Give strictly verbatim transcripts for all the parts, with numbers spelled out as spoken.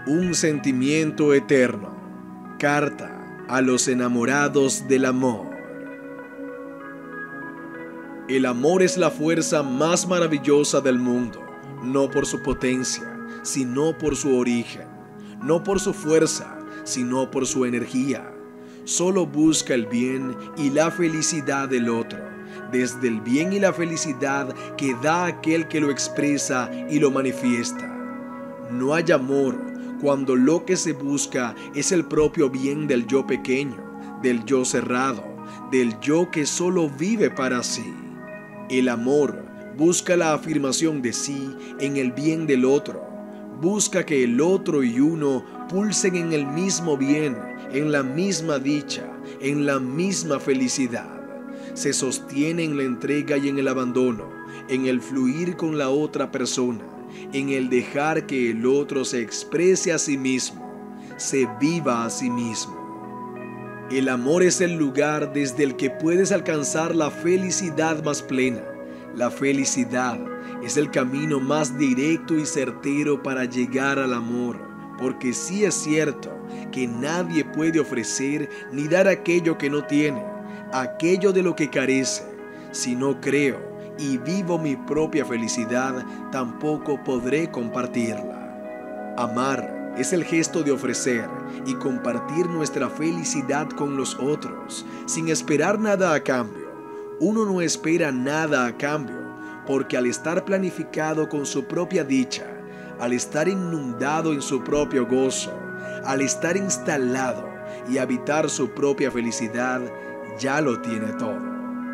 Un sentimiento eterno. Carta a los enamorados del amor. El amor es la fuerza más maravillosa del mundo, no por su potencia, sino por su origen, no por su fuerza, sino por su energía. Solo busca el bien y la felicidad del otro, desde el bien y la felicidad que da aquel que lo expresa y lo manifiesta. No hay amor cuando lo que se busca es el propio bien del yo pequeño, del yo cerrado, del yo que solo vive para sí. El amor busca la afirmación de sí en el bien del otro, busca que el otro y uno pulsen en el mismo bien, en la misma dicha, en la misma felicidad. Se sostiene en la entrega y en el abandono, en el fluir con la otra persona, en el dejar que el otro se exprese a sí mismo, se viva a sí mismo. El amor es el lugar desde el que puedes alcanzar la felicidad más plena. La felicidad es el camino más directo y certero para llegar al amor, porque sí es cierto que nadie puede ofrecer ni dar aquello que no tiene, aquello de lo que carece. Si no creo y vivo mi propia felicidad, tampoco podré compartirla. Amar es el gesto de ofrecer y compartir nuestra felicidad con los otros, sin esperar nada a cambio. Uno no espera nada a cambio, porque al estar planificado con su propia dicha, al estar inundado en su propio gozo, al estar instalado y habitar su propia felicidad, ya lo tiene todo.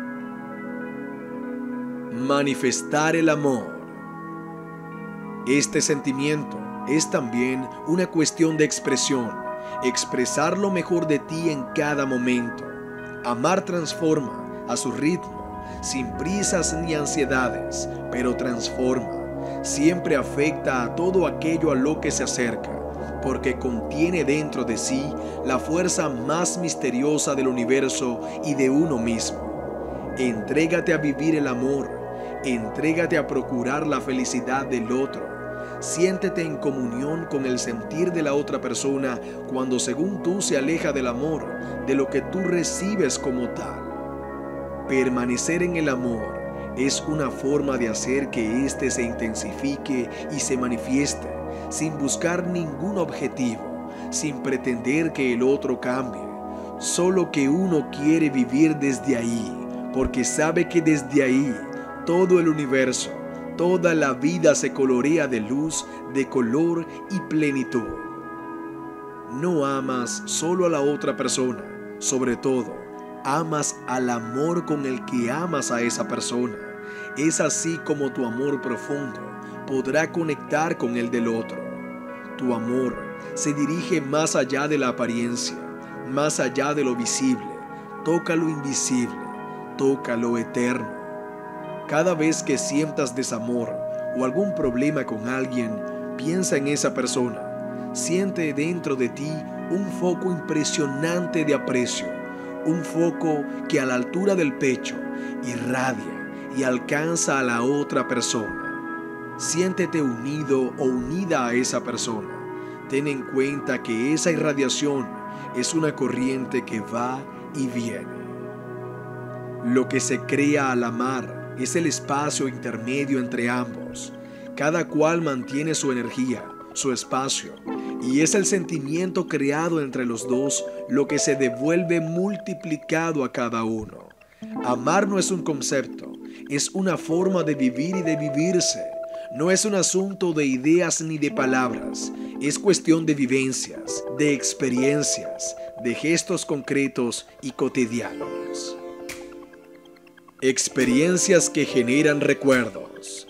Manifestar el amor. Este sentimiento es también una cuestión de expresión, expresar lo mejor de ti en cada momento. Amar transforma a su ritmo, sin prisas ni ansiedades, pero transforma. Siempre afecta a todo aquello a lo que se acerca, porque contiene dentro de sí la fuerza más misteriosa del universo y de uno mismo. Entrégate a vivir el amor, entrégate a procurar la felicidad del otro. Siéntete en comunión con el sentir de la otra persona cuando según tú se aleja del amor, de lo que tú recibes como tal. Permanecer en el amor es una forma de hacer que éste se intensifique y se manifieste, sin buscar ningún objetivo, sin pretender que el otro cambie. Solo que uno quiere vivir desde ahí, porque sabe que desde ahí todo el universo, toda la vida se colorea de luz, de color y plenitud. No amas solo a la otra persona, sobre todo, amas al amor con el que amas a esa persona. Es así como tu amor profundo podrá conectar con el del otro. Tu amor se dirige más allá de la apariencia, más allá de lo visible. Toca lo invisible, toca lo eterno. Cada vez que sientas desamor o algún problema con alguien, piensa en esa persona. Siente dentro de ti un foco impresionante de aprecio, un foco que a la altura del pecho irradia y alcanza a la otra persona. Siéntete unido o unida a esa persona. Ten en cuenta que esa irradiación es una corriente que va y viene. Lo que se crea al amar es el espacio intermedio entre ambos. Cada cual mantiene su energía, su espacio, y es el sentimiento creado entre los dos lo que se devuelve multiplicado a cada uno. Amar no es un concepto, es una forma de vivir y de vivirse. No es un asunto de ideas ni de palabras, es cuestión de vivencias, de experiencias, de gestos concretos y cotidianos. Experiencias que generan recuerdos.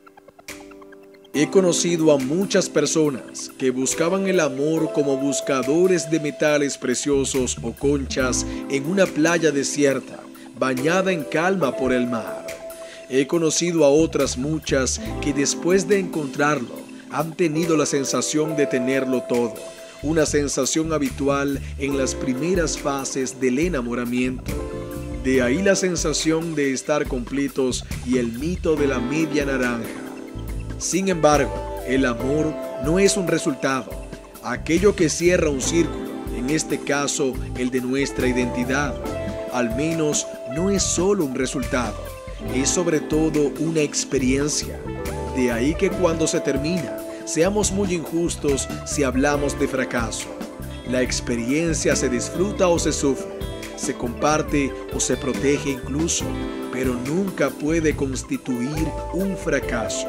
He conocido a muchas personas que buscaban el amor como buscadores de metales preciosos o conchas en una playa desierta, bañada en calma por el mar. He conocido a otras muchas que después de encontrarlo han tenido la sensación de tenerlo todo, una sensación habitual en las primeras fases del enamoramiento. De ahí la sensación de estar completos y el mito de la media naranja. Sin embargo, el amor no es un resultado. aquello que cierra un círculo, en este caso el de nuestra identidad, al menos no es solo un resultado, es sobre todo una experiencia. De ahí que cuando se termina, seamos muy injustos si hablamos de fracaso. La experiencia se disfruta o se sufre, se comparte o se protege incluso, pero nunca puede constituir un fracaso.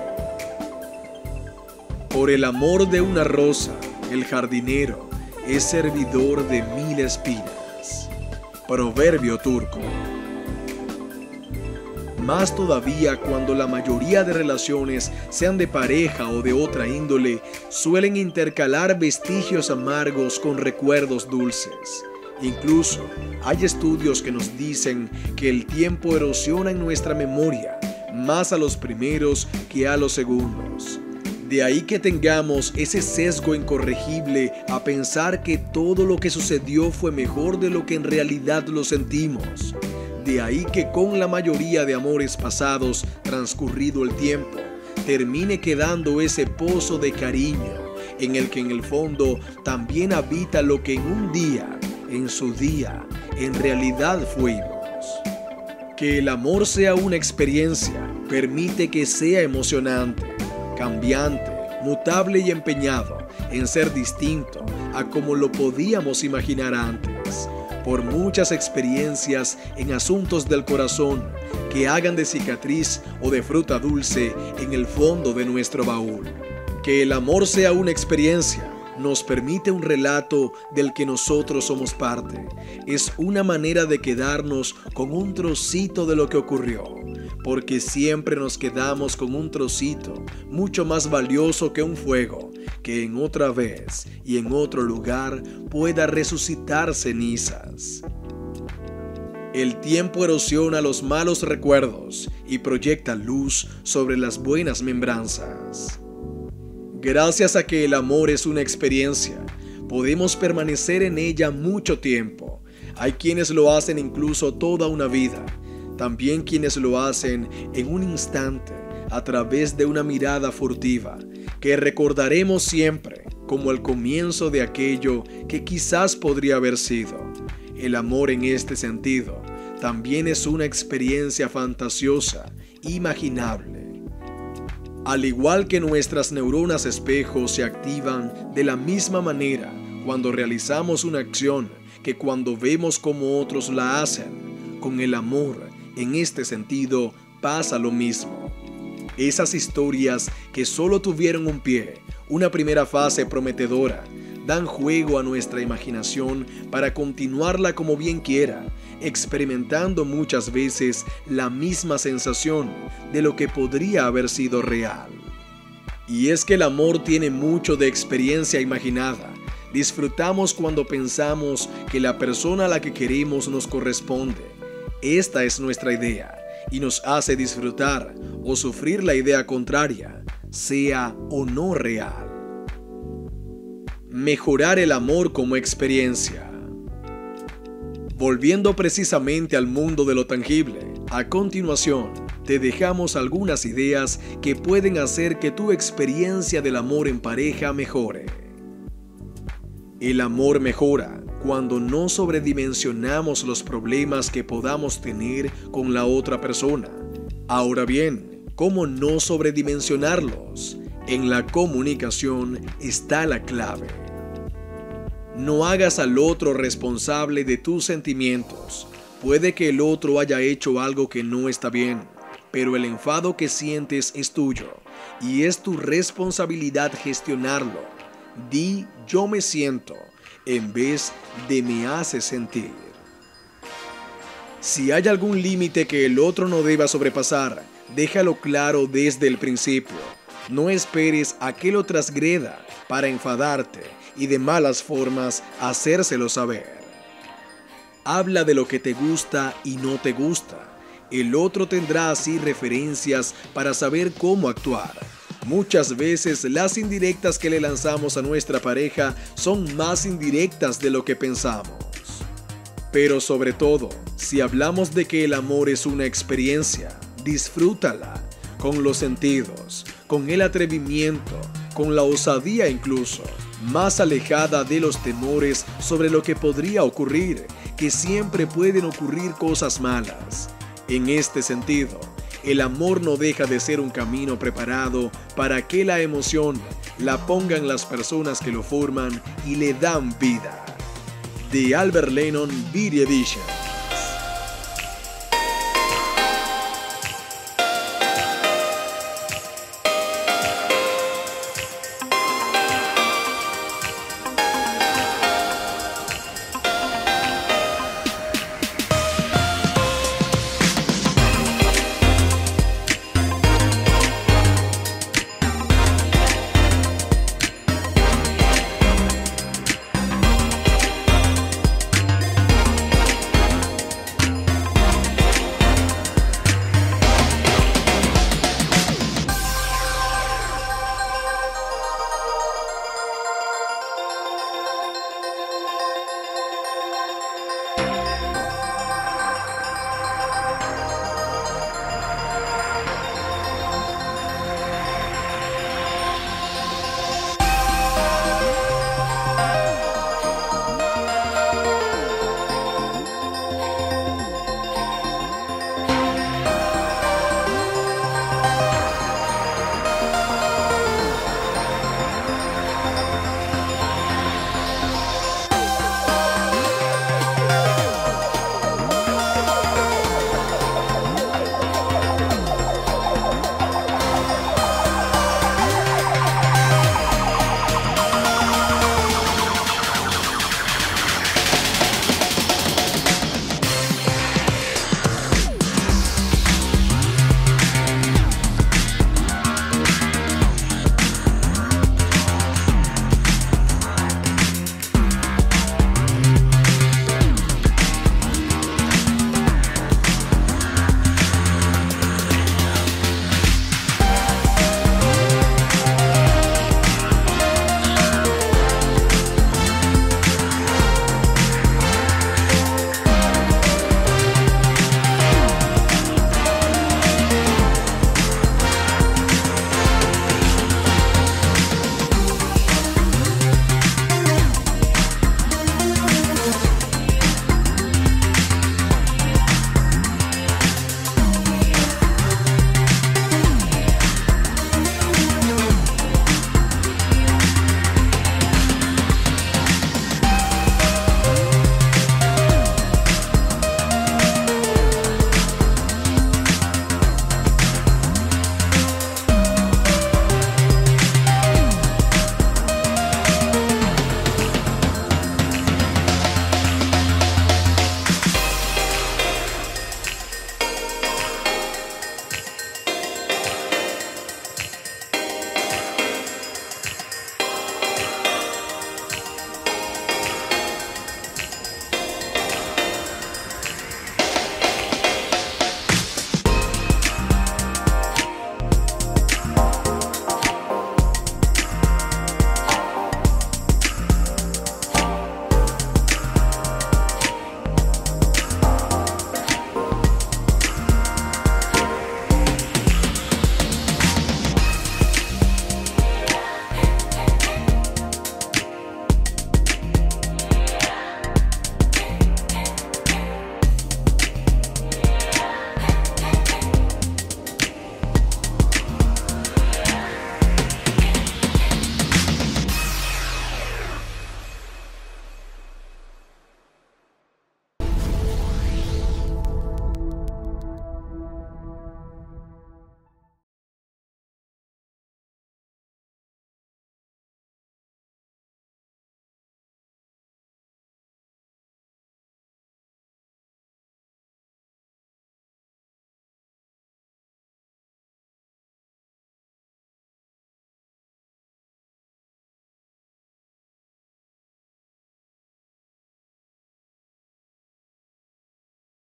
Por el amor de una rosa, el jardinero es servidor de mil espinas. Proverbio turco. Más todavía cuando la mayoría de relaciones, sean de pareja o de otra índole, suelen intercalar vestigios amargos con recuerdos dulces. Incluso hay estudios que nos dicen que el tiempo erosiona en nuestra memoria más a los primeros que a los segundos. De ahí que tengamos ese sesgo incorregible a pensar que todo lo que sucedió fue mejor de lo que en realidad lo sentimos. De ahí que con la mayoría de amores pasados, transcurrido el tiempo, termine quedando ese pozo de cariño en el que en el fondo también habita lo que en un día, en su día, en realidad fuimos. Que el amor sea una experiencia permite que sea emocionante, cambiante, mutable y empeñado en ser distinto a como lo podíamos imaginar antes, por muchas experiencias en asuntos del corazón que hagan de cicatriz o de fruta dulce en el fondo de nuestro baúl. Que el amor sea una experiencia nos permite un relato del que nosotros somos parte. Es una manera de quedarnos con un trocito de lo que ocurrió, porque siempre nos quedamos con un trocito mucho más valioso que un fuego, que en otra vez y en otro lugar pueda resucitar cenizas. El tiempo erosiona los malos recuerdos y proyecta luz sobre las buenas membranzas. Gracias a que el amor es una experiencia, podemos permanecer en ella mucho tiempo. Hay quienes lo hacen incluso toda una vida, también quienes lo hacen en un instante a través de una mirada furtiva, que recordaremos siempre como el comienzo de aquello que quizás podría haber sido. El amor en este sentido también es una experiencia fantasiosa, imaginable. Al igual que nuestras neuronas espejo se activan de la misma manera cuando realizamos una acción que cuando vemos cómo otros la hacen, con el amor, en este sentido, pasa lo mismo. Esas historias que solo tuvieron un pie, una primera fase prometedora, dan juego a nuestra imaginación para continuarla como bien quiera, experimentando muchas veces la misma sensación de lo que podría haber sido real. Y es que el amor tiene mucho de experiencia imaginada. Disfrutamos cuando pensamos que la persona a la que queremos nos corresponde. Esta es nuestra idea y nos hace disfrutar o sufrir la idea contraria, sea o no real. Mejorar el amor como experiencia. Volviendo precisamente al mundo de lo tangible, a continuación te dejamos algunas ideas que pueden hacer que tu experiencia del amor en pareja mejore. El amor mejora cuando no sobredimensionamos los problemas que podamos tener con la otra persona. Ahora bien, ¿cómo no sobredimensionarlos? En la comunicación está la clave. No hagas al otro responsable de tus sentimientos. Puede que el otro haya hecho algo que no está bien, pero el enfado que sientes es tuyo y es tu responsabilidad gestionarlo. Di yo me siento en vez de me hace sentir. Si hay algún límite que el otro no deba sobrepasar, déjalo claro desde el principio. No esperes a que lo transgreda para enfadarte y de malas formas hacérselo saber. Habla de lo que te gusta y no te gusta. El otro tendrá así referencias para saber cómo actuar. Muchas veces las indirectas que le lanzamos a nuestra pareja son más indirectas de lo que pensamos. Pero sobre todo, si hablamos de que el amor es una experiencia, disfrútala con los sentidos, con el atrevimiento, con la osadía incluso, más alejada de los temores sobre lo que podría ocurrir, que siempre pueden ocurrir cosas malas. En este sentido, el amor no deja de ser un camino preparado para que la emoción la pongan las personas que lo forman y le dan vida. De Albert Lennon, Beat Edition.